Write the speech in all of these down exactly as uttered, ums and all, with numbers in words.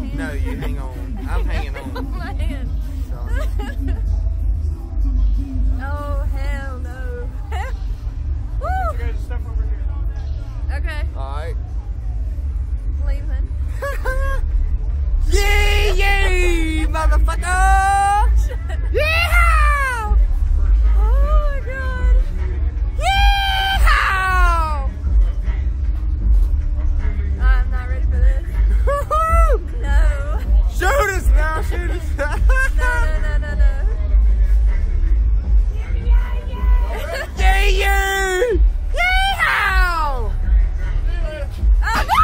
hand. No, you hang on. I'm hanging on. My hand. Oh, hell no. Woo! You guys step over here. Okay. Alright. Lehman. Yay, yay, motherfucker! Yeehaw! Oh my god. Yeehaw! I'm not ready for this. No. Shoot us now, shoot us now. No, no, no, no, no. Yay, yay! Yeehaw! Oh, no!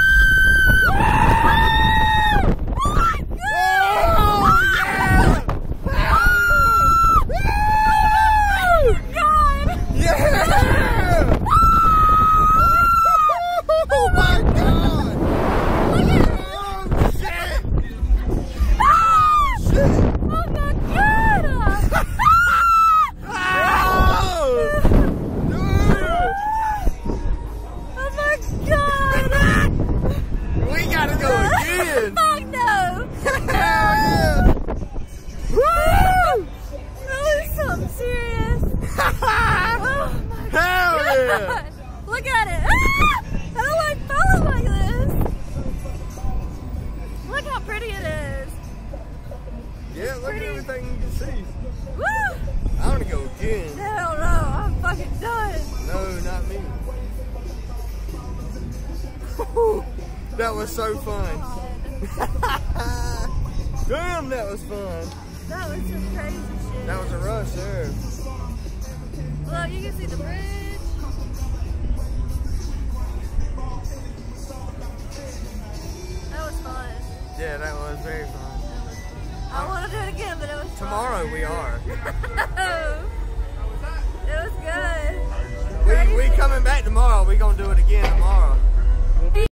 Look at it! Ah! I don't like falling like this! Look how pretty it is! Yeah, look pretty. at everything you can see. Woo! I want to go again. Hell no, I'm fucking done! No, not me. That was so fun. Damn, that was fun. That was some crazy shit. That was a rush there. Look, you can see the bridge. That was fun. Yeah, that was very fun. I want to do it again, but it was fun. Tomorrow we are. It was good. We, we coming back tomorrow. We gonna do it again tomorrow.